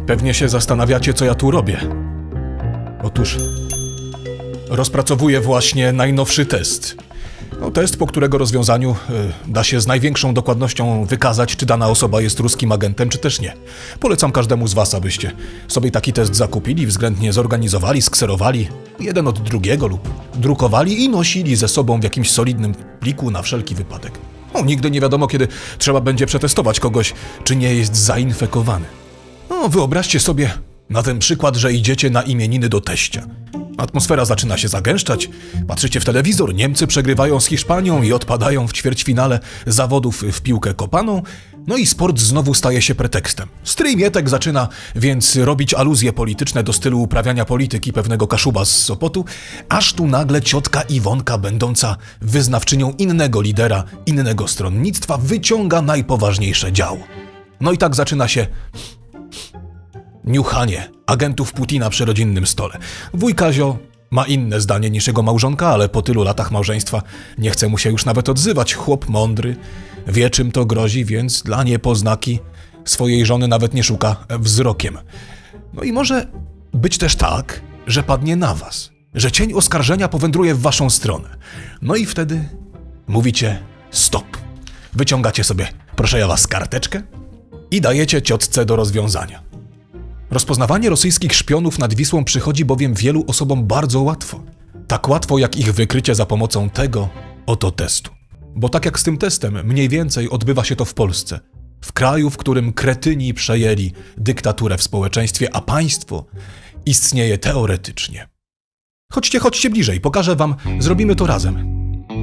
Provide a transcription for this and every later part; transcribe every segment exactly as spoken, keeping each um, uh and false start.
Pewnie się zastanawiacie, co ja tu robię. Otóż rozpracowuję właśnie najnowszy test. No, test, po którego rozwiązaniu y, da się z największą dokładnością wykazać, czy dana osoba jest ruskim agentem, czy też nie. Polecam każdemu z was, abyście sobie taki test zakupili, względnie zorganizowali, skserowali jeden od drugiego lub drukowali i nosili ze sobą w jakimś solidnym pliku na wszelki wypadek. No, nigdy nie wiadomo, kiedy trzeba będzie przetestować kogoś, czy nie jest zainfekowany. No, wyobraźcie sobie na ten przykład, że idziecie na imieniny do teścia. Atmosfera zaczyna się zagęszczać, patrzycie w telewizor, Niemcy przegrywają z Hiszpanią i odpadają w ćwierćfinale zawodów w piłkę kopaną, no i sport znowu staje się pretekstem. Stryj Mietek zaczyna więc robić aluzje polityczne do stylu uprawiania polityki pewnego Kaszuba z Sopotu, aż tu nagle ciotka Iwonka, będąca wyznawczynią innego lidera, innego stronnictwa, wyciąga najpoważniejsze działo. No i tak zaczyna się niuchanie agentów Putina przy rodzinnym stole. Wuj Kazio ma inne zdanie niż jego małżonka, ale po tylu latach małżeństwa nie chce mu się już nawet odzywać. Chłop mądry, wie czym to grozi, więc dla niepoznaki swojej żony nawet nie szuka wzrokiem. No i może być też tak, że padnie na was, że cień oskarżenia powędruje w waszą stronę. No i wtedy mówicie stop. Wyciągacie sobie, proszę ja was, karteczkę i dajecie ciotce do rozwiązania. Rozpoznawanie rosyjskich szpionów nad Wisłą przychodzi bowiem wielu osobom bardzo łatwo. Tak łatwo jak ich wykrycie za pomocą tego oto testu. Bo tak jak z tym testem, mniej więcej odbywa się to w Polsce. W kraju, w którym kretyni przejęli dyktaturę w społeczeństwie, a państwo istnieje teoretycznie. Chodźcie, chodźcie bliżej, pokażę wam, zrobimy to razem.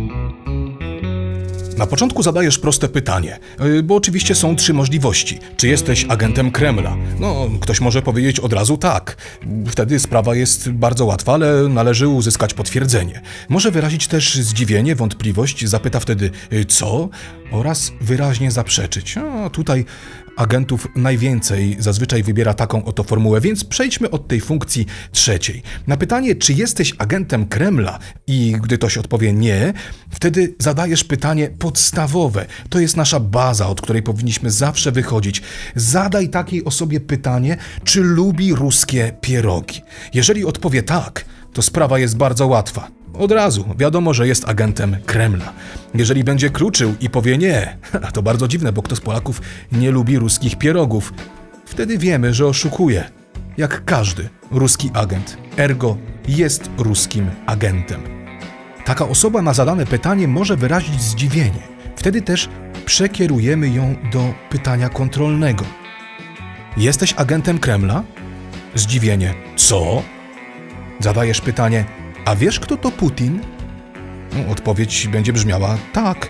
Na początku zadajesz proste pytanie, bo oczywiście są trzy możliwości. Czy jesteś agentem Kremla? No, ktoś może powiedzieć od razu tak. Wtedy sprawa jest bardzo łatwa, ale należy uzyskać potwierdzenie. Może wyrazić też zdziwienie, wątpliwość, zapyta wtedy co? Oraz wyraźnie zaprzeczyć. No, tutaj agentów najwięcej zazwyczaj wybiera taką oto formułę, więc przejdźmy od tej funkcji trzeciej. Na pytanie, czy jesteś agentem Kremla i gdy ktoś odpowie nie, wtedy zadajesz pytanie podstawowe. To jest nasza baza, od której powinniśmy zawsze wychodzić. Zadaj takiej osobie pytanie, czy lubi ruskie pierogi. Jeżeli odpowie tak, to sprawa jest bardzo łatwa. Od razu wiadomo, że jest agentem Kremla. Jeżeli będzie kluczył i powie nie, to bardzo dziwne, bo kto z Polaków nie lubi ruskich pierogów, wtedy wiemy, że oszukuje. Jak każdy ruski agent, ergo jest ruskim agentem. Taka osoba na zadane pytanie może wyrazić zdziwienie. Wtedy też przekierujemy ją do pytania kontrolnego. Jesteś agentem Kremla? Zdziwienie. Co? Zadajesz pytanie, a wiesz, kto to Putin? No, odpowiedź będzie brzmiała tak.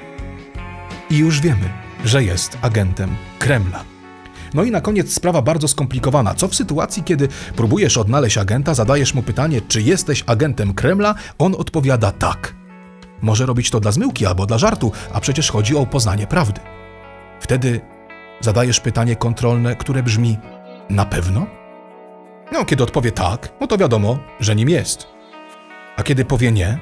I już wiemy, że jest agentem Kremla. No i na koniec sprawa bardzo skomplikowana. Co w sytuacji, kiedy próbujesz odnaleźć agenta, zadajesz mu pytanie, czy jesteś agentem Kremla? On odpowiada tak. Może robić to dla zmyłki albo dla żartu, a przecież chodzi o poznanie prawdy. Wtedy zadajesz pytanie kontrolne, które brzmi na pewno? No, kiedy odpowie tak, no to wiadomo, że nim jest. A kiedy powie nie,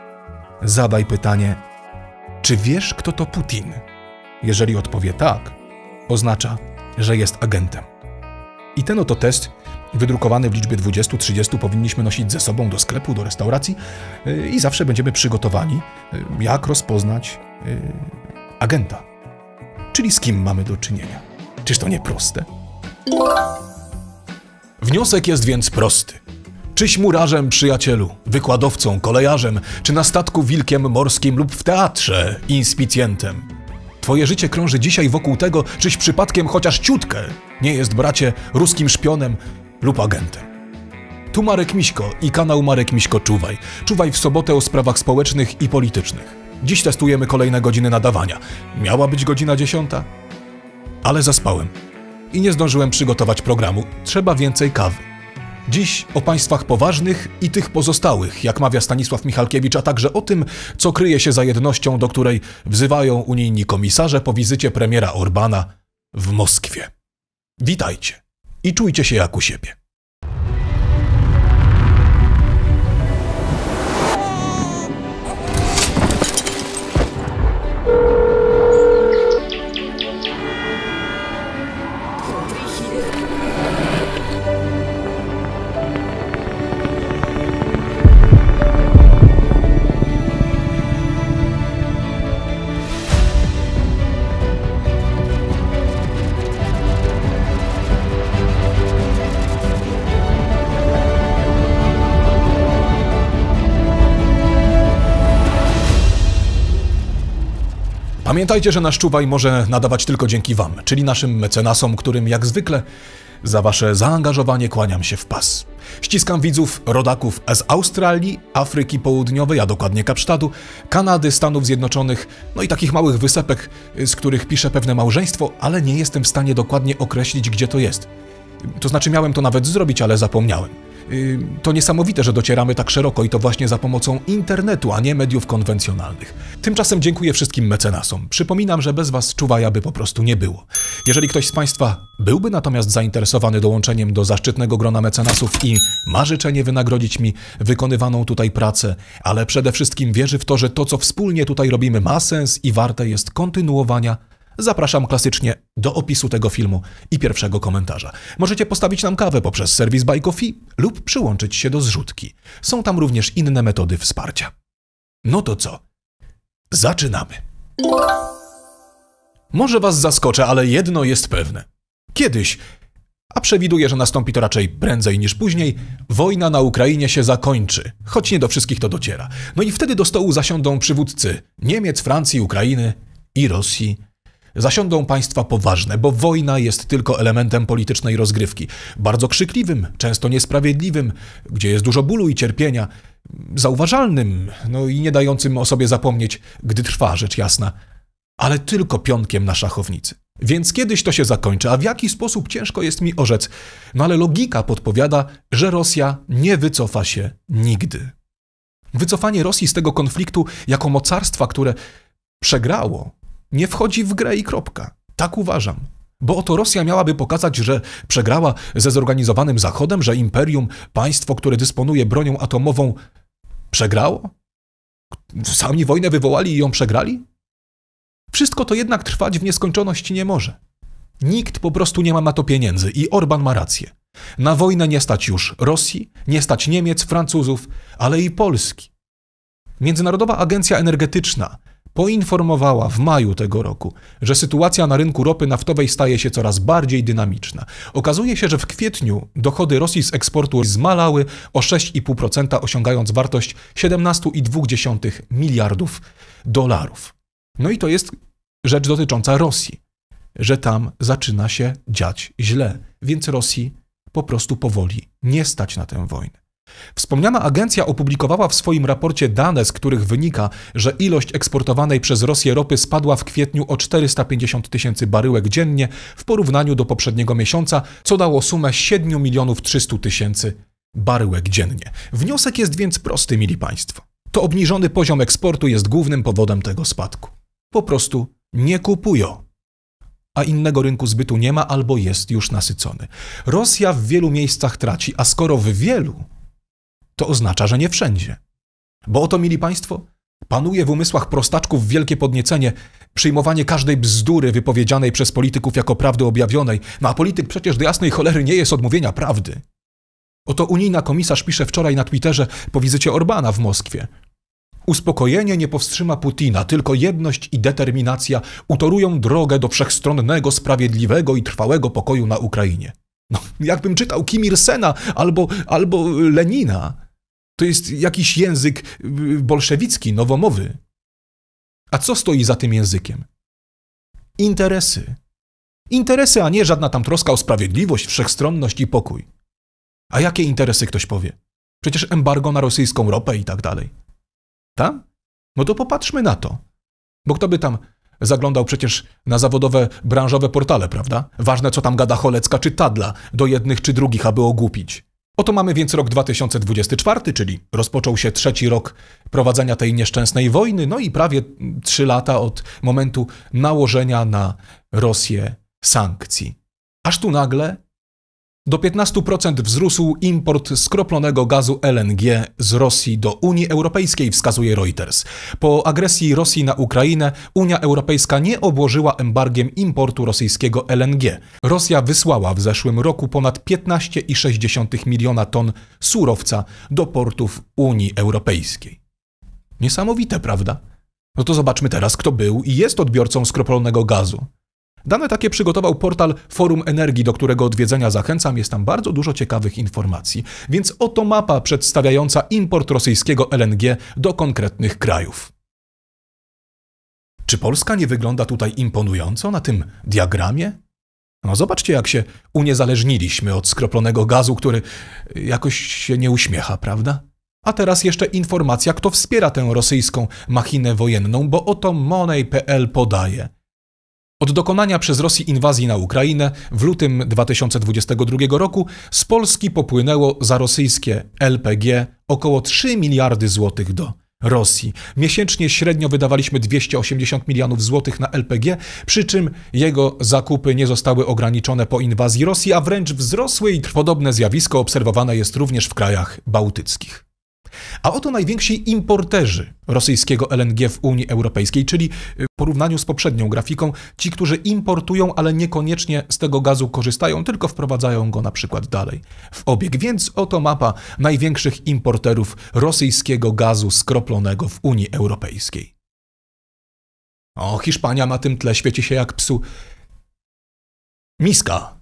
zadaj pytanie, czy wiesz, kto to Putin? Jeżeli odpowie tak, oznacza, że jest agentem. I ten oto test, wydrukowany w liczbie dwudziestu trzydziestu, powinniśmy nosić ze sobą do sklepu, do restauracji i zawsze będziemy przygotowani, jak rozpoznać agenta. Czyli z kim mamy do czynienia. Czyż to nie proste? Wniosek jest więc prosty. Czyś murarzem, przyjacielu, wykładowcą, kolejarzem, czy na statku wilkiem morskim lub w teatrze inspicjentem. Twoje życie krąży dzisiaj wokół tego, czyś przypadkiem chociaż ciutkę nie jest, bracie, ruskim szpionem lub agentem. Tu Marek Miśko i kanał Marek Miśko Czuwaj. Czuwaj w sobotę o sprawach społecznych i politycznych. Dziś testujemy kolejne godziny nadawania. Miała być godzina dziesiąta, ale zaspałem i nie zdążyłem przygotować programu. Trzeba więcej kawy. Dziś o państwach poważnych i tych pozostałych, jak mawia Stanisław Michalkiewicz, a także o tym, co kryje się za jednością, do której wzywają unijni komisarze po wizycie premiera Orbana w Moskwie. Witajcie i czujcie się jak u siebie. Pamiętajcie, że nasz Czuwaj może nadawać tylko dzięki wam, czyli naszym mecenasom, którym jak zwykle za wasze zaangażowanie kłaniam się w pas. Ściskam widzów, rodaków z Australii, Afryki Południowej, a dokładnie Kapsztadu, Kanady, Stanów Zjednoczonych, no i takich małych wysepek, z których piszę pewne małżeństwo, ale nie jestem w stanie dokładnie określić, gdzie to jest. To znaczy miałem to nawet zrobić, ale zapomniałem. To niesamowite, że docieramy tak szeroko i to właśnie za pomocą internetu, a nie mediów konwencjonalnych. Tymczasem dziękuję wszystkim mecenasom. Przypominam, że bez was Czuwaja by po prostu nie było. Jeżeli ktoś z państwa byłby natomiast zainteresowany dołączeniem do zaszczytnego grona mecenasów i ma życzenie wynagrodzić mi wykonywaną tutaj pracę, ale przede wszystkim wierzy w to, że to, co wspólnie tutaj robimy, ma sens i warte jest kontynuowania, zapraszam klasycznie do opisu tego filmu i pierwszego komentarza. Możecie postawić nam kawę poprzez serwis Buy Coffee lub przyłączyć się do zrzutki. Są tam również inne metody wsparcia. No to co? Zaczynamy. Może was zaskoczę, ale jedno jest pewne. Kiedyś, a przewiduję, że nastąpi to raczej prędzej niż później, wojna na Ukrainie się zakończy, choć nie do wszystkich to dociera. No i wtedy do stołu zasiądą przywódcy Niemiec, Francji, Ukrainy i Rosji. Zasiądą państwa poważne, bo wojna jest tylko elementem politycznej rozgrywki. Bardzo krzykliwym, często niesprawiedliwym, gdzie jest dużo bólu i cierpienia, zauważalnym, no i nie dającym o sobie zapomnieć, gdy trwa, rzecz jasna, ale tylko pionkiem na szachownicy. Więc kiedyś to się zakończy, a w jaki sposób ciężko jest mi orzec, no ale logika podpowiada, że Rosja nie wycofa się nigdy. Wycofanie Rosji z tego konfliktu jako mocarstwa, które przegrało, nie wchodzi w grę i kropka. Tak uważam. Bo oto Rosja miałaby pokazać, że przegrała ze zorganizowanym Zachodem, że imperium, państwo, które dysponuje bronią atomową, przegrało? Sami wojnę wywołali i ją przegrali? Wszystko to jednak trwać w nieskończoność nie może. Nikt po prostu nie ma na to pieniędzy i Orban ma rację. Na wojnę nie stać już Rosji, nie stać Niemiec, Francuzów, ale i Polski. Międzynarodowa Agencja Energetyczna poinformowała w maju tego roku, że sytuacja na rynku ropy naftowej staje się coraz bardziej dynamiczna. Okazuje się, że w kwietniu dochody Rosji z eksportu zmalały o sześć i pół procent, osiągając wartość siedemnaście i dwie dziesiąte miliardów dolarów. No i to jest rzecz dotycząca Rosji, że tam zaczyna się dziać źle, więc Rosji po prostu powoli nie stać na tę wojnę. Wspomniana agencja opublikowała w swoim raporcie dane, z których wynika, że ilość eksportowanej przez Rosję ropy spadła w kwietniu o czterysta pięćdziesiąt tysięcy baryłek dziennie w porównaniu do poprzedniego miesiąca, co dało sumę siedem milionów trzysta tysięcy baryłek dziennie. Wniosek jest więc prosty, mili państwo. To obniżony poziom eksportu jest głównym powodem tego spadku. Po prostu nie kupują. A innego rynku zbytu nie ma albo jest już nasycony. Rosja w wielu miejscach traci, a skoro w wielu, to oznacza, że nie wszędzie. Bo oto, mili państwo, panuje w umysłach prostaczków wielkie podniecenie, przyjmowanie każdej bzdury wypowiedzianej przez polityków jako prawdy objawionej. No a polityk przecież do jasnej cholery nie jest od mówienia prawdy. Oto unijna komisarz pisze wczoraj na Twitterze po wizycie Orbana w Moskwie. Uspokojenie nie powstrzyma Putina, tylko jedność i determinacja utorują drogę do wszechstronnego, sprawiedliwego i trwałego pokoju na Ukrainie. No, jakbym czytał Kim Il-sena albo, albo Lenina. To jest jakiś język bolszewicki, nowomowy. A co stoi za tym językiem? Interesy. Interesy, a nie żadna tam troska o sprawiedliwość, wszechstronność i pokój. A jakie interesy, ktoś powie? Przecież embargo na rosyjską ropę i tak dalej. Tam? No to popatrzmy na to. Bo kto by tam zaglądał przecież na zawodowe, branżowe portale, prawda? Ważne, co tam gada Cholecka czy Tadla do jednych czy drugich, aby ogłupić. Oto mamy więc rok dwa tysiące dwudziesty czwarty, czyli rozpoczął się trzeci rok prowadzenia tej nieszczęsnej wojny, no i prawie trzy lata od momentu nałożenia na Rosję sankcji. Aż tu nagle do piętnastu procent wzrósł import skroplonego gazu L N G z Rosji do Unii Europejskiej, wskazuje Reuters. Po agresji Rosji na Ukrainę Unia Europejska nie obłożyła embargiem importu rosyjskiego L N G. Rosja wysłała w zeszłym roku ponad piętnaście i sześć dziesiątych miliona ton surowca do portów Unii Europejskiej. Niesamowite, prawda? No to zobaczmy teraz, kto był i jest odbiorcą skroplonego gazu. Dane takie przygotował portal Forum Energii, do którego odwiedzenia zachęcam. Jest tam bardzo dużo ciekawych informacji. Więc oto mapa przedstawiająca import rosyjskiego L N G do konkretnych krajów. Czy Polska nie wygląda tutaj imponująco na tym diagramie? No zobaczcie, jak się uniezależniliśmy od skroplonego gazu, który jakoś się nie uśmiecha, prawda? A teraz jeszcze informacja, kto wspiera tę rosyjską machinę wojenną, bo oto Money kropka p l podaje. Od dokonania przez Rosję inwazji na Ukrainę w lutym dwa tysiące dwudziestego drugiego roku z Polski popłynęło za rosyjskie L P G około trzy miliardy złotych do Rosji. Miesięcznie średnio wydawaliśmy dwieście osiemdziesiąt milionów złotych na L P G, przy czym jego zakupy nie zostały ograniczone po inwazji Rosji, a wręcz wzrosły i podobne zjawisko obserwowane jest również w krajach bałtyckich. A oto najwięksi importerzy rosyjskiego L N G w Unii Europejskiej, czyli w porównaniu z poprzednią grafiką, ci, którzy importują, ale niekoniecznie z tego gazu korzystają, tylko wprowadzają go na przykład dalej w obieg. Więc oto mapa największych importerów rosyjskiego gazu skroplonego w Unii Europejskiej. O, Hiszpania na tym tle świeci się jak psu miska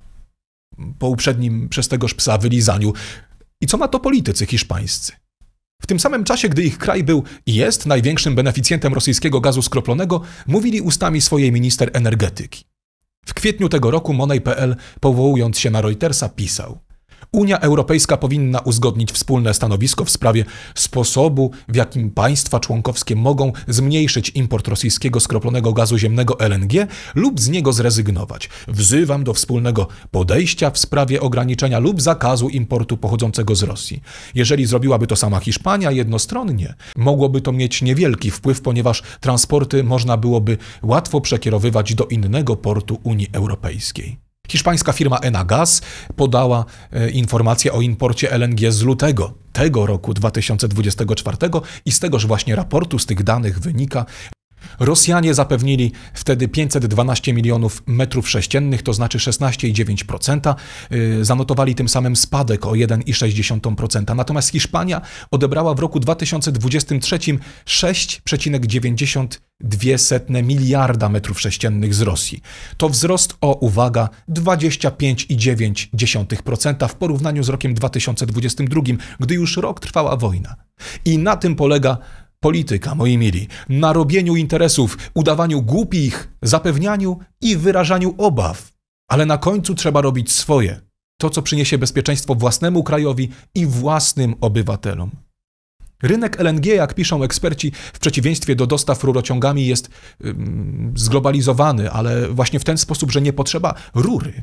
po uprzednim przez tegoż psa wylizaniu. I co na to politycy hiszpańscy? W tym samym czasie, gdy ich kraj był i jest największym beneficjentem rosyjskiego gazu skroplonego, mówili ustami swojej minister energetyki. W kwietniu tego roku Money kropka p l, powołując się na Reutersa, pisał: Unia Europejska powinna uzgodnić wspólne stanowisko w sprawie sposobu, w jakim państwa członkowskie mogą zmniejszyć import rosyjskiego skroplonego gazu ziemnego L N G lub z niego zrezygnować. Wzywam do wspólnego podejścia w sprawie ograniczenia lub zakazu importu pochodzącego z Rosji. Jeżeli zrobiłaby to sama Hiszpania jednostronnie, mogłoby to mieć niewielki wpływ, ponieważ transporty można byłoby łatwo przekierowywać do innego portu Unii Europejskiej. Hiszpańska firma Enagaz podała e, informację o imporcie L N G z lutego tego roku dwa tysiące dwudziestego czwartego i z tegoż właśnie raportu, z tych danych wynika, Rosjanie zapewnili wtedy pięćset dwanaście milionów metrów sześciennych, to znaczy szesnaście przecinek dziewięć procent, yy, zanotowali tym samym spadek o jeden przecinek sześć procent. Natomiast Hiszpania odebrała w roku dwa tysiące dwudziestym trzecim sześć przecinek dziewięćdziesiąt dwa miliarda metrów sześciennych z Rosji. To wzrost o, uwaga, dwadzieścia pięć przecinek dziewięć procent w porównaniu z rokiem dwa tysiące dwudziestym drugim, gdy już rok trwała wojna. I na tym polega polityka, moi mili, na robieniu interesów, udawaniu głupich, zapewnianiu i wyrażaniu obaw. Ale na końcu trzeba robić swoje, to co przyniesie bezpieczeństwo własnemu krajowi i własnym obywatelom. Rynek L N G, jak piszą eksperci, w przeciwieństwie do dostaw rurociągami jest ym, zglobalizowany, ale właśnie w ten sposób, że nie potrzeba rury.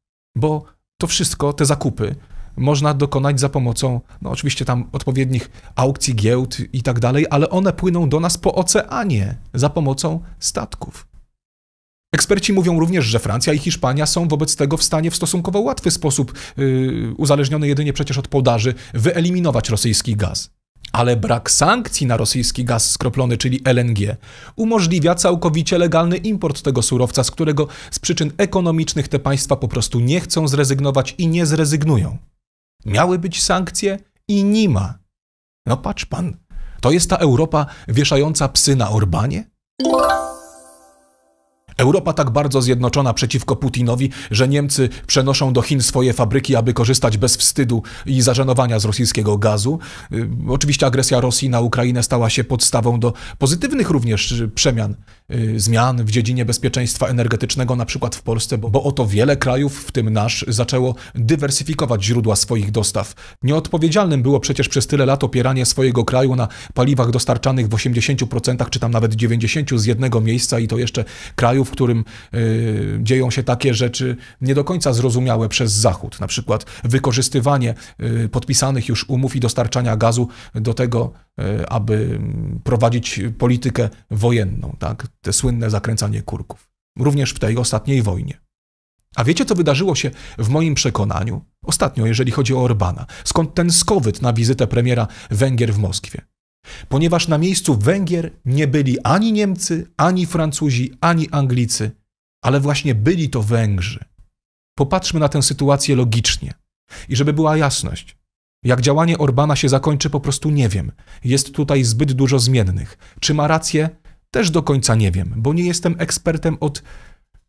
Bo to wszystko, te zakupy, można dokonać za pomocą, no oczywiście tam odpowiednich aukcji, giełd i tak dalej, ale one płyną do nas po oceanie za pomocą statków. Eksperci mówią również, że Francja i Hiszpania są wobec tego w stanie w stosunkowo łatwy sposób, yy, uzależniony jedynie przecież od podaży, wyeliminować rosyjski gaz. Ale brak sankcji na rosyjski gaz skroplony, czyli L N G, umożliwia całkowicie legalny import tego surowca, z którego z przyczyn ekonomicznych te państwa po prostu nie chcą zrezygnować i nie zrezygnują. Miały być sankcje i nie ma. No patrz pan, to jest ta Europa wieszająca psy na Orbanie? Europa tak bardzo zjednoczona przeciwko Putinowi, że Niemcy przenoszą do Chin swoje fabryki, aby korzystać bez wstydu i zażenowania z rosyjskiego gazu. Yy, oczywiście agresja Rosji na Ukrainę stała się podstawą do pozytywnych również przemian, yy, zmian w dziedzinie bezpieczeństwa energetycznego, na przykład w Polsce, bo, bo oto wiele krajów, w tym nasz, zaczęło dywersyfikować źródła swoich dostaw. Nieodpowiedzialnym było przecież przez tyle lat opieranie swojego kraju na paliwach dostarczanych w osiemdziesięciu procentach, czy tam nawet dziewięćdziesięciu procent z jednego miejsca i to jeszcze krajów, w którym y, dzieją się takie rzeczy nie do końca zrozumiałe przez Zachód. Na przykład wykorzystywanie y, podpisanych już umów i dostarczania gazu do tego, y, aby prowadzić politykę wojenną, tak? Te słynne zakręcanie kurków. Również w tej ostatniej wojnie. A wiecie, co wydarzyło się w moim przekonaniu ostatnio, jeżeli chodzi o Orbana? Skąd ten skowyt na wizytę premiera Węgier w Moskwie? Ponieważ na miejscu Węgier nie byli ani Niemcy, ani Francuzi, ani Anglicy, ale właśnie byli to Węgrzy. Popatrzmy na tę sytuację logicznie. I żeby była jasność, jak działanie Orbana się zakończy, po prostu nie wiem. Jest tutaj zbyt dużo zmiennych. Czy ma rację? Też do końca nie wiem, bo nie jestem ekspertem od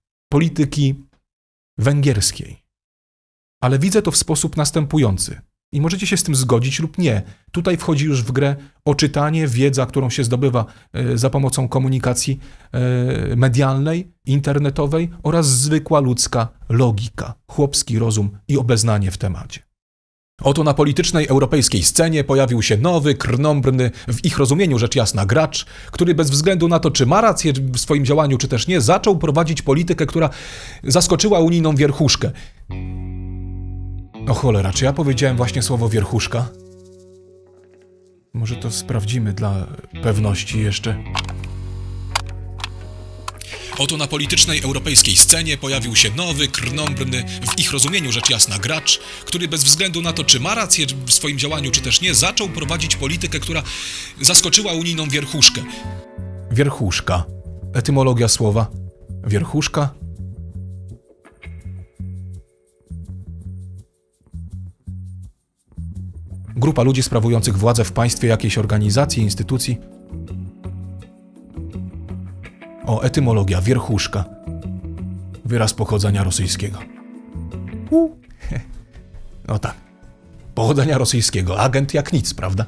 polityki węgierskiej. Ale widzę to w sposób następujący. I możecie się z tym zgodzić lub nie. Tutaj wchodzi już w grę oczytanie, wiedza, którą się zdobywa za pomocą komunikacji medialnej, internetowej oraz zwykła ludzka logika, chłopski rozum i obeznanie w temacie. Oto na politycznej europejskiej scenie pojawił się nowy, krnąbrny, w ich rozumieniu rzecz jasna, gracz, który bez względu na to, czy ma rację w swoim działaniu, czy też nie, zaczął prowadzić politykę, która zaskoczyła unijną wierchuszkę. O cholera, czy ja powiedziałem właśnie słowo wierchuszka? Może to sprawdzimy dla pewności jeszcze. Oto na politycznej europejskiej scenie pojawił się nowy, krnąbrny, w ich rozumieniu rzecz jasna, gracz, który bez względu na to, czy ma rację w swoim działaniu, czy też nie, zaczął prowadzić politykę, która zaskoczyła unijną wierchuszkę. Wierchuszka. Etymologia słowa. Wierchuszka. Grupa ludzi sprawujących władzę w państwie jakiejś organizacji, instytucji. O, etymologia, wierchuszka. Wyraz pochodzenia rosyjskiego. U. No tak. Pochodzenia rosyjskiego. Agent jak nic, prawda?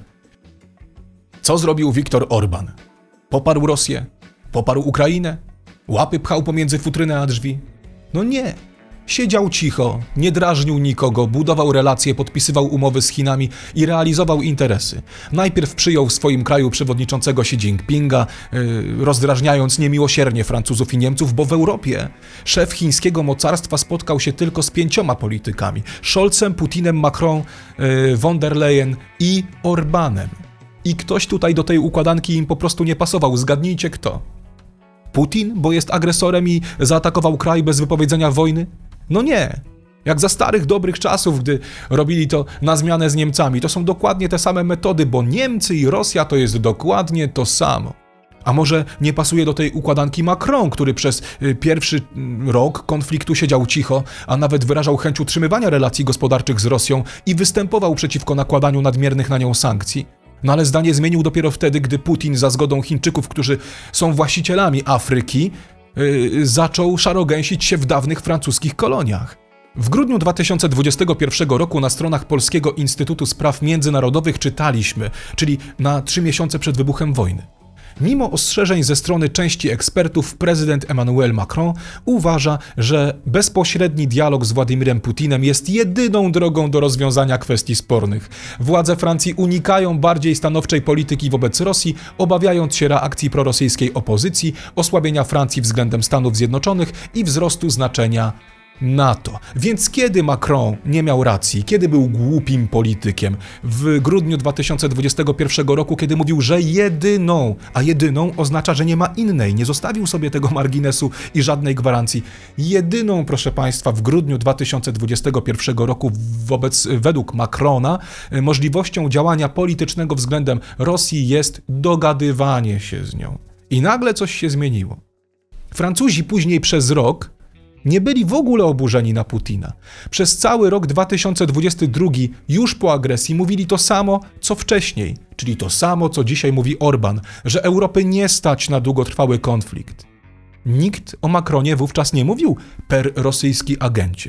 Co zrobił Viktor Orban? Poparł Rosję? Poparł Ukrainę? Łapy pchał pomiędzy futrynę a drzwi? No nie. Siedział cicho, nie drażnił nikogo, budował relacje, podpisywał umowy z Chinami i realizował interesy. Najpierw przyjął w swoim kraju przewodniczącego Xi Jinpinga, yy, rozdrażniając niemiłosiernie Francuzów i Niemców, bo w Europie szef chińskiego mocarstwa spotkał się tylko z pięcioma politykami. Scholzem, Putinem, Macron, yy, von der Leyen i Orbanem. I ktoś tutaj do tej układanki im po prostu nie pasował. Zgadnijcie kto? Putin, bo jest agresorem i zaatakował kraj bez wypowiedzenia wojny? No nie. Jak za starych, dobrych czasów, gdy robili to na zmianę z Niemcami. To są dokładnie te same metody, bo Niemcy i Rosja to jest dokładnie to samo. A może nie pasuje do tej układanki Macron, który przez pierwszy rok konfliktu siedział cicho, a nawet wyrażał chęć utrzymywania relacji gospodarczych z Rosją i występował przeciwko nakładaniu nadmiernych na nią sankcji? No ale zdanie zmienił dopiero wtedy, gdy Putin za zgodą Chińczyków, którzy są właścicielami Afryki, yy, zaczął szarogęsić się w dawnych francuskich koloniach. W grudniu dwa tysiące dwudziestego pierwszego roku na stronach Polskiego Instytutu Spraw Międzynarodowych czytaliśmy, czyli na trzy miesiące przed wybuchem wojny. Mimo ostrzeżeń ze strony części ekspertów, prezydent Emmanuel Macron uważa, że bezpośredni dialog z Władimirem Putinem jest jedyną drogą do rozwiązania kwestii spornych. Władze Francji unikają bardziej stanowczej polityki wobec Rosji, obawiając się reakcji prorosyjskiej opozycji, osłabienia Francji względem Stanów Zjednoczonych i wzrostu znaczenia NATO. Więc kiedy Macron nie miał racji, kiedy był głupim politykiem? W grudniu dwa tysiące dwudziestego pierwszego roku, kiedy mówił, że jedyną, a jedyną oznacza, że nie ma innej, nie zostawił sobie tego marginesu i żadnej gwarancji. Jedyną, proszę Państwa, w grudniu dwa tysiące dwudziestego pierwszego roku wobec, według Macrona, możliwością działania politycznego względem Rosji jest dogadywanie się z nią. I nagle coś się zmieniło. Francuzi później przez rok nie byli w ogóle oburzeni na Putina. Przez cały rok dwa tysiące dwudziesty drugi, już po agresji, mówili to samo, co wcześniej, czyli to samo, co dzisiaj mówi Orban, że Europy nie stać na długotrwały konflikt. Nikt o Macronie wówczas nie mówił per rosyjski agencie.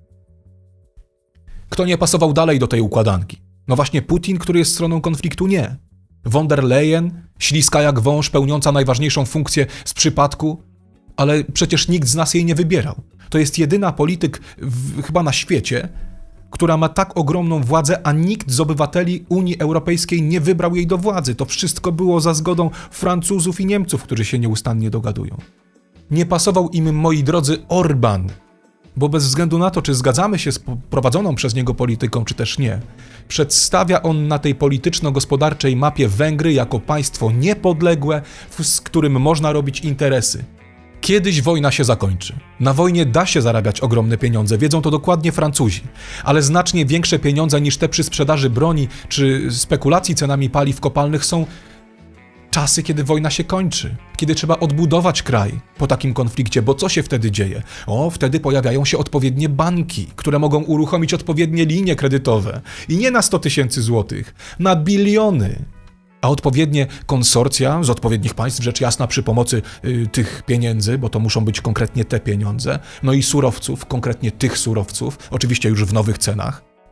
Kto nie pasował dalej do tej układanki? No właśnie Putin, który jest stroną konfliktu, nie. Von der Leyen, śliska jak wąż, pełniąca najważniejszą funkcję z przypadku, ale przecież nikt z nas jej nie wybierał. To jest jedyna polityk w, chyba na świecie, która ma tak ogromną władzę, a nikt z obywateli Unii Europejskiej nie wybrał jej do władzy. To wszystko było za zgodą Francuzów i Niemców, którzy się nieustannie dogadują. Nie pasował im, moi drodzy, Orban, bo bez względu na to, czy zgadzamy się z prowadzoną przez niego polityką, czy też nie, przedstawia on na tej polityczno-gospodarczej mapie Węgry jako państwo niepodległe, z którym można robić interesy. Kiedyś wojna się zakończy. Na wojnie da się zarabiać ogromne pieniądze, wiedzą to dokładnie Francuzi, ale znacznie większe pieniądze niż te przy sprzedaży broni czy spekulacji cenami paliw kopalnych są czasy, kiedy wojna się kończy, kiedy trzeba odbudować kraj po takim konflikcie, bo co się wtedy dzieje? O, wtedy pojawiają się odpowiednie banki, które mogą uruchomić odpowiednie linie kredytowe i nie na sto tysięcy złotych, na biliony. A odpowiednie konsorcja z odpowiednich państw, rzecz jasna, przy pomocy y, tych pieniędzy, bo to muszą być konkretnie te pieniądze, no i surowców, konkretnie tych surowców, oczywiście już w nowych cenach,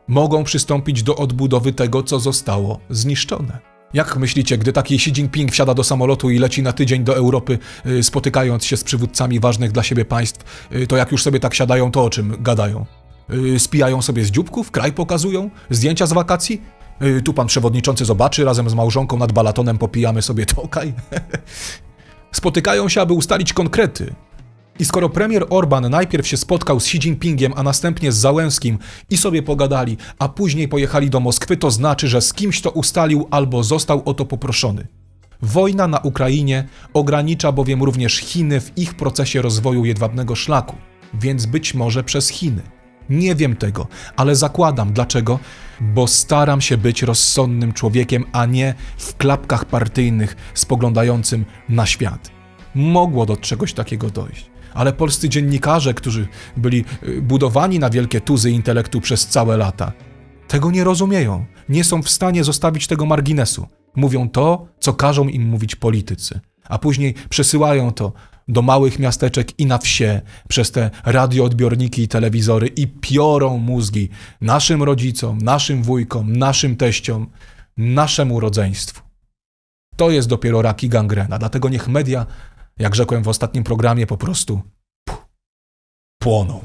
mogą przystąpić do odbudowy tego, co zostało zniszczone. Jak myślicie, gdy taki Xi Jinping wsiada do samolotu i leci na tydzień do Europy, yy, spotykając się z przywódcami ważnych dla siebie państw, yy, to jak już sobie tak siadają, to o czym gadają? Yy, spijają sobie z dzióbków, kraj pokazują, zdjęcia z wakacji? Yy, tu pan przewodniczący zobaczy, razem z małżonką nad balatonem popijamy sobie tokaj. Spotykają się, aby ustalić konkrety. I skoro premier Orban najpierw się spotkał z Xi Jinpingiem, a następnie z Załęskim i sobie pogadali, a później pojechali do Moskwy, to znaczy, że z kimś to ustalił albo został o to poproszony. Wojna na Ukrainie ogranicza bowiem również Chiny w ich procesie rozwoju jedwabnego szlaku, więc być może przez Chiny. Nie wiem tego, ale zakładam. Dlaczego? Bo staram się być rozsądnym człowiekiem, a nie w klapkach partyjnych spoglądającym na świat. Mogło do czegoś takiego dojść. Ale polscy dziennikarze, którzy byli budowani na wielkie tuzy intelektu przez całe lata, tego nie rozumieją. Nie są w stanie zostawić tego marginesu. Mówią to, co każą im mówić politycy. A później przesyłają to do małych miasteczek i na wsie przez te radioodbiorniki i telewizory i piorą mózgi naszym rodzicom, naszym wujkom, naszym teściom, naszemu rodzeństwu. To jest dopiero rak i gangrena. Dlatego niech media, jak rzekłem w ostatnim programie, po prostu płoną.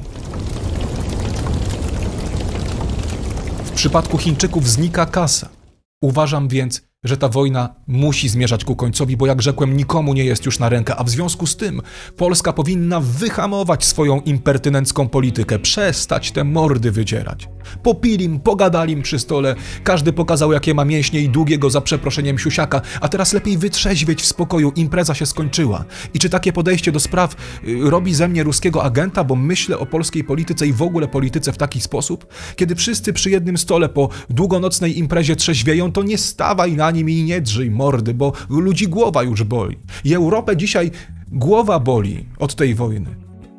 W przypadku Chińczyków znika kasa. Uważam więc, że ta wojna musi zmierzać ku końcowi, bo jak rzekłem, nikomu nie jest już na rękę, a w związku z tym Polska powinna wyhamować swoją impertynencką politykę, przestać te mordy wydzierać. Popilim, pogadali przy stole, każdy pokazał, jakie ma mięśnie i długiego za przeproszeniem siusiaka, a teraz lepiej wytrzeźwieć w spokoju, impreza się skończyła. I czy takie podejście do spraw y, robi ze mnie ruskiego agenta, bo myślę o polskiej polityce i w ogóle polityce w taki sposób? Kiedy wszyscy przy jednym stole po długonocnej imprezie trzeźwieją, to nie stawaj na nim i nie drzyj mordy, bo ludzi głowa już boli. I Europę dzisiaj głowa boli od tej wojny.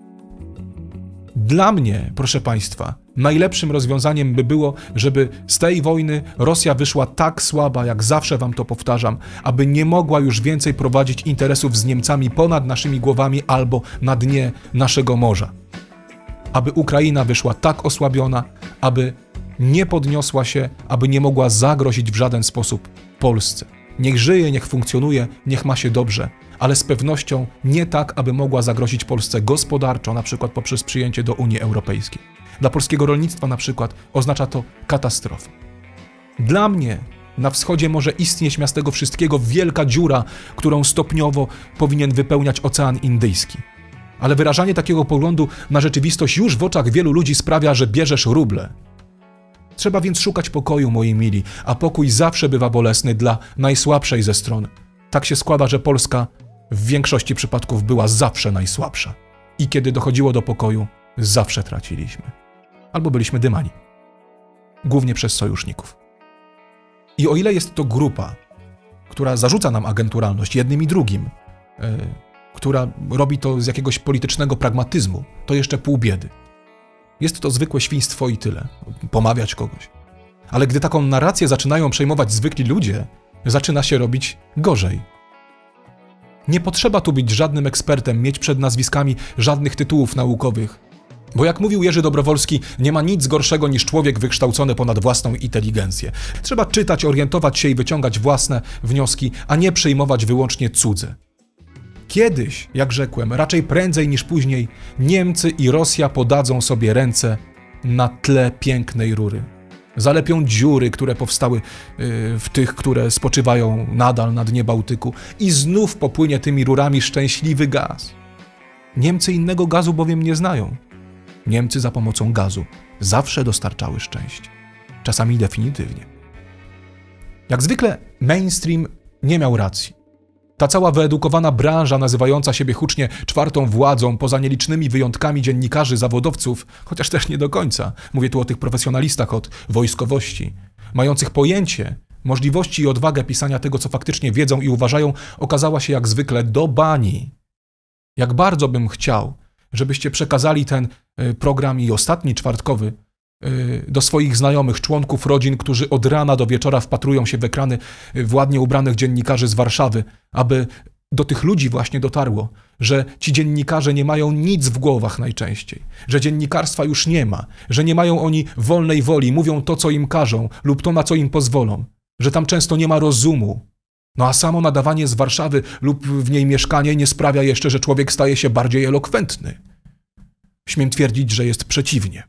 Dla mnie, proszę Państwa, najlepszym rozwiązaniem by było, żeby z tej wojny Rosja wyszła tak słaba, jak zawsze Wam to powtarzam, aby nie mogła już więcej prowadzić interesów z Niemcami ponad naszymi głowami albo na dnie naszego morza. Aby Ukraina wyszła tak osłabiona, aby nie podniosła się, aby nie mogła zagrozić w żaden sposób Polsce. Niech żyje, niech funkcjonuje, niech ma się dobrze, ale z pewnością nie tak, aby mogła zagrozić Polsce gospodarczo, na przykład poprzez przyjęcie do Unii Europejskiej. Dla polskiego rolnictwa na przykład oznacza to katastrofę. Dla mnie na wschodzie może istnieć miast tego wszystkiego wielka dziura, którą stopniowo powinien wypełniać Ocean Indyjski. Ale wyrażanie takiego poglądu na rzeczywistość już w oczach wielu ludzi sprawia, że bierzesz ruble. Trzeba więc szukać pokoju, moi mili, a pokój zawsze bywa bolesny dla najsłabszej ze stron. Tak się składa, że Polska w większości przypadków była zawsze najsłabsza. I kiedy dochodziło do pokoju, zawsze traciliśmy. Albo byliśmy dymani. Głównie przez sojuszników. I o ile jest to grupa, która zarzuca nam agenturalność jednym i drugim, yy, która robi to z jakiegoś politycznego pragmatyzmu, to jeszcze pół biedy. Jest to zwykłe świństwo i tyle. Pomawiać kogoś. Ale gdy taką narrację zaczynają przejmować zwykli ludzie, zaczyna się robić gorzej. Nie potrzeba tu być żadnym ekspertem, mieć przed nazwiskami żadnych tytułów naukowych. Bo jak mówił Jerzy Dobrowolski, nie ma nic gorszego niż człowiek wykształcony ponad własną inteligencję. Trzeba czytać, orientować się i wyciągać własne wnioski, a nie przejmować wyłącznie cudze. Kiedyś, jak rzekłem, raczej prędzej niż później, Niemcy i Rosja podadzą sobie ręce na tle pięknej rury. Zalepią dziury, które powstały w tych, które spoczywają nadal na dnie Bałtyku i znów popłynie tymi rurami szczęśliwy gaz. Niemcy innego gazu bowiem nie znają. Niemcy za pomocą gazu zawsze dostarczały szczęście. Czasami definitywnie. Jak zwykle mainstream nie miał racji. Ta cała wyedukowana branża, nazywająca siebie hucznie czwartą władzą, poza nielicznymi wyjątkami dziennikarzy, zawodowców, chociaż też nie do końca, mówię tu o tych profesjonalistach od wojskowości, mających pojęcie, możliwości i odwagę pisania tego, co faktycznie wiedzą i uważają, okazała się jak zwykle do bani. Jak bardzo bym chciał, żebyście przekazali ten program i ostatni czwartkowy do swoich znajomych, członków rodzin, którzy od rana do wieczora wpatrują się w ekrany w ładnie ubranych dziennikarzy z Warszawy, aby do tych ludzi właśnie dotarło, że ci dziennikarze nie mają nic w głowach najczęściej, że dziennikarstwa już nie ma, że nie mają oni wolnej woli, mówią to, co im każą lub to, na co im pozwolą, że tam często nie ma rozumu. No a samo nadawanie z Warszawy lub w niej mieszkanie nie sprawia jeszcze, że człowiek staje się bardziej elokwentny. Śmiem twierdzić, że jest przeciwnie.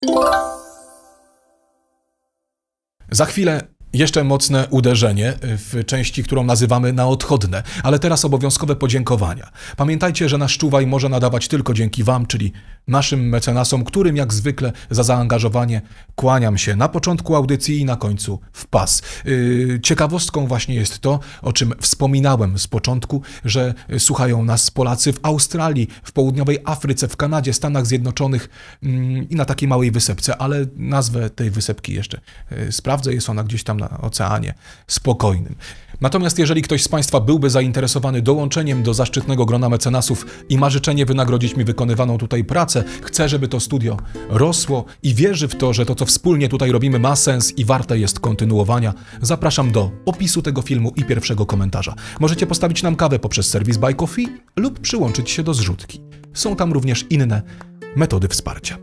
Za chwilę jeszcze mocne uderzenie w części, którą nazywamy na odchodne, ale teraz obowiązkowe podziękowania. Pamiętajcie, że nasz Czuwaj może nadawać tylko dzięki wam, czyli naszym mecenasom, którym jak zwykle za zaangażowanie kłaniam się na początku audycji i na końcu w pas. Ciekawostką właśnie jest to, o czym wspominałem z początku, że słuchają nas Polacy w Australii, w południowej Afryce, w Kanadzie, Stanach Zjednoczonych i na takiej małej wysepce, ale nazwę tej wysepki jeszcze sprawdzę, jest ona gdzieś tam na oceanie spokojnym. Natomiast jeżeli ktoś z Państwa byłby zainteresowany dołączeniem do zaszczytnego grona mecenasów i ma życzenie wynagrodzić mi wykonywaną tutaj pracę, chce, żeby to studio rosło i wierzy w to, że to, co wspólnie tutaj robimy, ma sens i warte jest kontynuowania, zapraszam do opisu tego filmu i pierwszego komentarza. Możecie postawić nam kawę poprzez serwis Buy Coffee lub przyłączyć się do zrzutki. Są tam również inne metody wsparcia.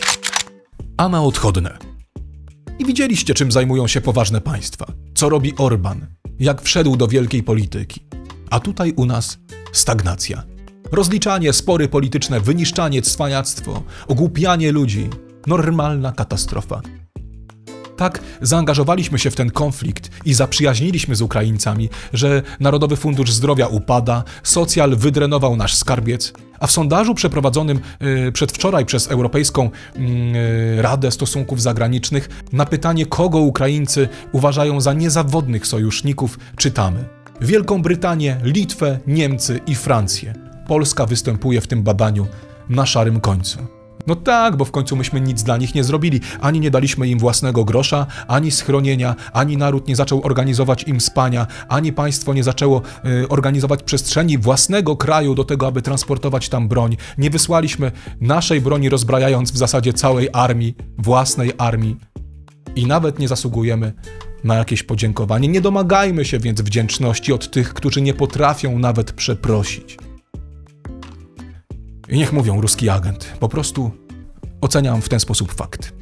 A na odchodne. I widzieliście, czym zajmują się poważne państwa. Co robi Orban, jak wszedł do wielkiej polityki. A tutaj u nas stagnacja. Rozliczanie, spory polityczne, wyniszczanie, cwaniactwo, ogłupianie ludzi. Normalna katastrofa. Tak zaangażowaliśmy się w ten konflikt i zaprzyjaźniliśmy z Ukraińcami, że Narodowy Fundusz Zdrowia upada, socjal wydrenował nasz skarbiec, a w sondażu przeprowadzonym yy, przedwczoraj przez Europejską yy, Radę Stosunków Zagranicznych na pytanie, kogo Ukraińcy uważają za niezawodnych sojuszników, czytamy: Wielką Brytanię, Litwę, Niemcy i Francję. Polska występuje w tym badaniu na szarym końcu. No tak, bo w końcu myśmy nic dla nich nie zrobili. Ani nie daliśmy im własnego grosza, ani schronienia, ani naród nie zaczął organizować im spania, ani państwo nie zaczęło y, organizować przestrzeni własnego kraju do tego, aby transportować tam broń. Nie wysłaliśmy naszej broni, rozbrajając w zasadzie całej armii, własnej armii. I nawet nie zasługujemy na jakieś podziękowanie. Nie domagajmy się więc wdzięczności od tych, którzy nie potrafią nawet przeprosić. I niech mówią ruski agent. Po prostu oceniam w ten sposób fakt.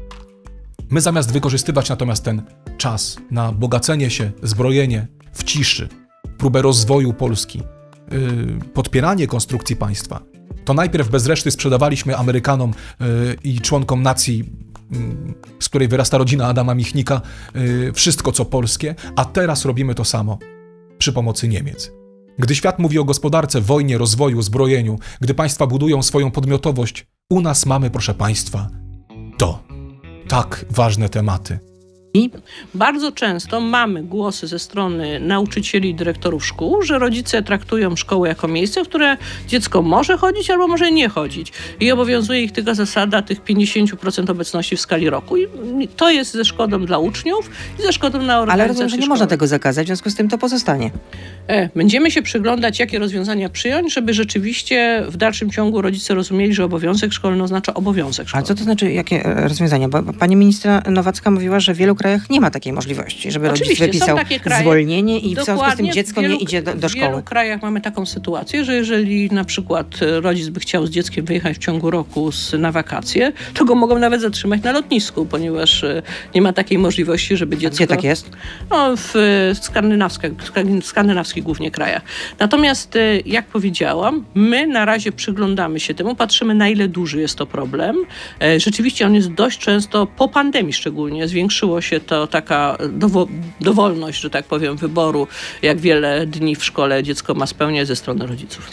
My zamiast wykorzystywać natomiast ten czas na bogacenie się, zbrojenie w ciszy, próbę rozwoju Polski, yy, podpieranie konstrukcji państwa, to najpierw bez reszty sprzedawaliśmy Amerykanom yy, i członkom nacji, yy, z której wyrasta rodzina Adama Michnika, yy, wszystko co polskie, a teraz robimy to samo przy pomocy Niemiec. Gdy świat mówi o gospodarce, wojnie, rozwoju, zbrojeniu, gdy państwa budują swoją podmiotowość, u nas mamy, proszę państwa, to tak ważne tematy. I bardzo często mamy głosy ze strony nauczycieli i dyrektorów szkół, że rodzice traktują szkołę jako miejsce, w które dziecko może chodzić albo może nie chodzić. I obowiązuje ich tylko zasada tych pięćdziesiąt procent obecności w skali roku. I to jest ze szkodą dla uczniów i ze szkodą na organizację Ale rozumiem, że nie szkoły. można tego zakazać, w związku z tym to pozostanie. E, będziemy się przyglądać, jakie rozwiązania przyjąć, żeby rzeczywiście w dalszym ciągu rodzice rozumieli, że obowiązek szkolny oznacza obowiązek szkolny. A co to znaczy, jakie rozwiązania? Bo pani ministra Nowacka mówiła, że w wielu krajach nie ma takiej możliwości, żeby Oczywiście, rodzic wypisał kraje, zwolnienie i w związku z tym dziecko wielu, nie idzie do, do szkoły. W wielu krajach mamy taką sytuację, że jeżeli na przykład rodzic by chciał z dzieckiem wyjechać w ciągu roku z, na wakacje, to go mogą nawet zatrzymać na lotnisku, ponieważ nie ma takiej możliwości, żeby dziecko... A gdzie tak jest? No, w skandynawskich, skandynawskich głównie krajach. Natomiast, jak powiedziałam, my na razie przyglądamy się temu, patrzymy, na ile duży jest to problem. Rzeczywiście on jest dość często, po pandemii szczególnie, zwiększyło się to taka dowo- dowolność, że tak powiem, wyboru, jak wiele dni w szkole dziecko ma spełniać ze strony rodziców.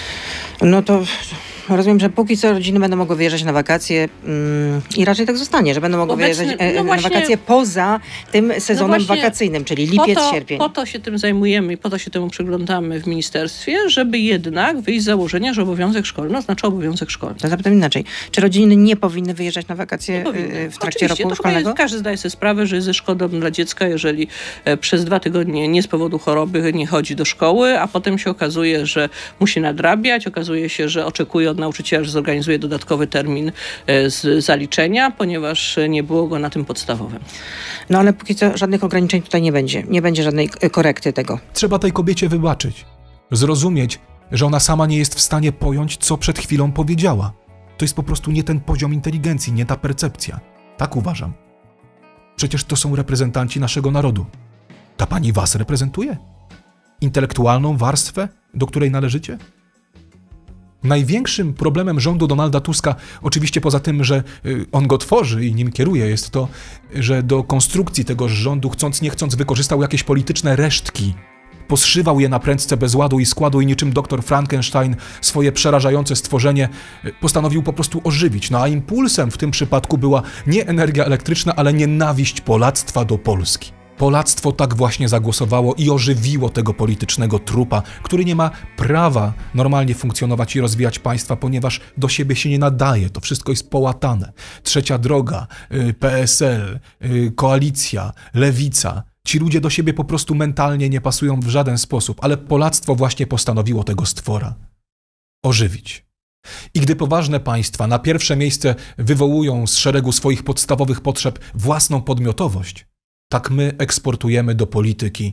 No to rozumiem, że póki co rodziny będą mogły wyjeżdżać na wakacje mm, i raczej tak zostanie, że będą mogły Obecny, wyjeżdżać e, no właśnie, na wakacje poza tym sezonem no wakacyjnym, czyli lipiec, po to, sierpień. Po to się tym zajmujemy i po to się temu przyglądamy w ministerstwie, żeby jednak wyjść z założenia, że obowiązek szkolny oznacza obowiązek szkolny. To zapytam inaczej. Czy rodziny nie powinny wyjeżdżać na wakacje powinny. w trakcie Oczywiście, roku to chyba szkolnego? Jest, każdy zdaje sobie sprawę, że jest ze szkodą dla dziecka, jeżeli e, przez dwa tygodnie nie z powodu choroby nie chodzi do szkoły, a potem się okazuje, że musi nadrabiać, okazuje się, że oczekuje od nauczyciela, że zorganizuje dodatkowy termin e, z zaliczenia, ponieważ nie było go na tym podstawowym. No ale póki co żadnych ograniczeń tutaj nie będzie. Nie będzie żadnej korekty tego. Trzeba tej kobiecie wybaczyć. Zrozumieć, że ona sama nie jest w stanie pojąć, co przed chwilą powiedziała. To jest po prostu nie ten poziom inteligencji, nie ta percepcja. Tak uważam. Przecież to są reprezentanci naszego narodu. Ta pani was reprezentuje? Intelektualną warstwę, do której należycie? Największym problemem rządu Donalda Tuska, oczywiście poza tym, że on go tworzy i nim kieruje, jest to, że do konstrukcji tego rządu, chcąc nie chcąc, wykorzystał jakieś polityczne resztki. Poszywał je na prędce bez ładu i składu i niczym doktor Frankenstein swoje przerażające stworzenie postanowił po prostu ożywić. No a impulsem w tym przypadku była nie energia elektryczna, ale nienawiść polactwa do Polski. Polactwo tak właśnie zagłosowało i ożywiło tego politycznego trupa, który nie ma prawa normalnie funkcjonować i rozwijać państwa, ponieważ do siebie się nie nadaje. To wszystko jest połatane. Trzecia droga, P S L, koalicja, lewica. Ci ludzie do siebie po prostu mentalnie nie pasują w żaden sposób, ale polactwo właśnie postanowiło tego stwora ożywić. I gdy poważne państwa na pierwsze miejsce wywołują z szeregu swoich podstawowych potrzeb własną podmiotowość, tak my eksportujemy do polityki.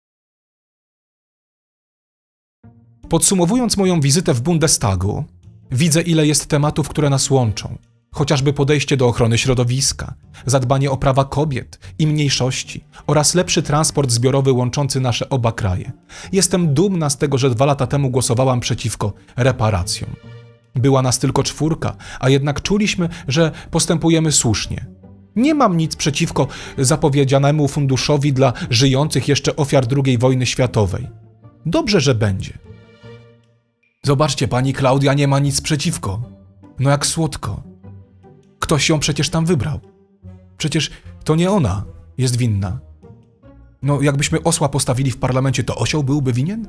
Podsumowując moją wizytę w Bundestagu, widzę, ile jest tematów, które nas łączą. Chociażby podejście do ochrony środowiska, zadbanie o prawa kobiet i mniejszości oraz lepszy transport zbiorowy łączący nasze oba kraje. Jestem dumna z tego, że dwa lata temu głosowałam przeciwko reparacjom. Była nas tylko czwórka, a jednak czuliśmy, że postępujemy słusznie. Nie mam nic przeciwko zapowiedzianemu funduszowi dla żyjących jeszcze ofiar drugiej wojny światowej. Dobrze, że będzie. Zobaczcie, pani Klaudia nie ma nic przeciwko. No jak słodko. Ktoś ją przecież tam wybrał. Przecież to nie ona jest winna. No jakbyśmy osła postawili w parlamencie, to osioł byłby winien?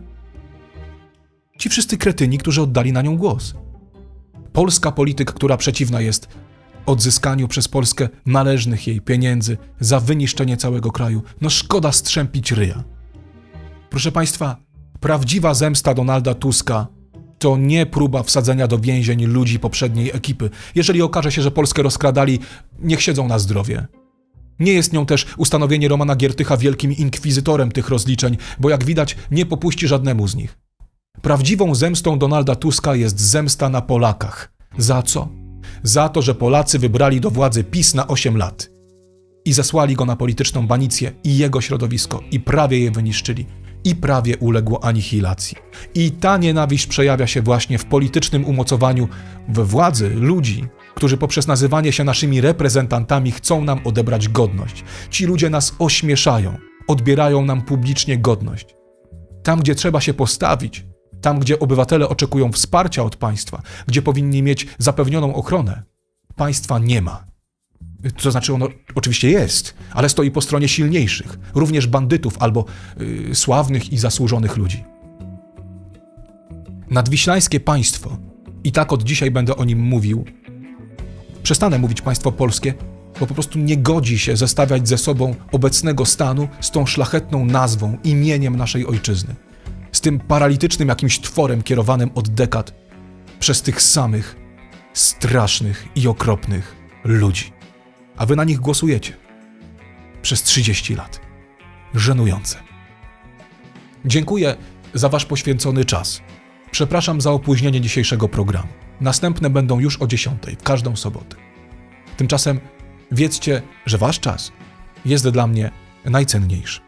Ci wszyscy kretyni, którzy oddali na nią głos. Polska polityk, która przeciwna jest odzyskaniu przez Polskę należnych jej pieniędzy za wyniszczenie całego kraju. No szkoda strzępić ryja. Proszę państwa, prawdziwa zemsta Donalda Tuska to nie próba wsadzenia do więzień ludzi poprzedniej ekipy. Jeżeli okaże się, że Polskę rozkradali, niech siedzą na zdrowie. Nie jest nią też ustanowienie Romana Giertycha wielkim inkwizytorem tych rozliczeń, bo jak widać nie popuści żadnemu z nich. Prawdziwą zemstą Donalda Tuska jest zemsta na Polakach. Za co? Za to, że Polacy wybrali do władzy PiS na osiem lat i zesłali go na polityczną banicję i jego środowisko i prawie je wyniszczyli i prawie uległo anihilacji. I ta nienawiść przejawia się właśnie w politycznym umocowaniu we władzy ludzi, którzy poprzez nazywanie się naszymi reprezentantami chcą nam odebrać godność. Ci ludzie nas ośmieszają, odbierają nam publicznie godność. Tam, gdzie trzeba się postawić, tam, gdzie obywatele oczekują wsparcia od państwa, gdzie powinni mieć zapewnioną ochronę, państwa nie ma. To znaczy ono oczywiście jest, ale stoi po stronie silniejszych, również bandytów albo yy, sławnych i zasłużonych ludzi. Nadwiślańskie państwo, i tak od dzisiaj będę o nim mówił, przestanę mówić państwo polskie, bo po prostu nie godzi się zestawiać ze sobą obecnego stanu z tą szlachetną nazwą, imieniem naszej ojczyzny. Z tym paralitycznym jakimś tworem kierowanym od dekad przez tych samych strasznych i okropnych ludzi. A wy na nich głosujecie. Przez trzydzieści lat. Żenujące. Dziękuję za wasz poświęcony czas. Przepraszam za opóźnienie dzisiejszego programu. Następne będą już o dziesiątej, w każdą sobotę. Tymczasem wiedzcie, że wasz czas jest dla mnie najcenniejszy.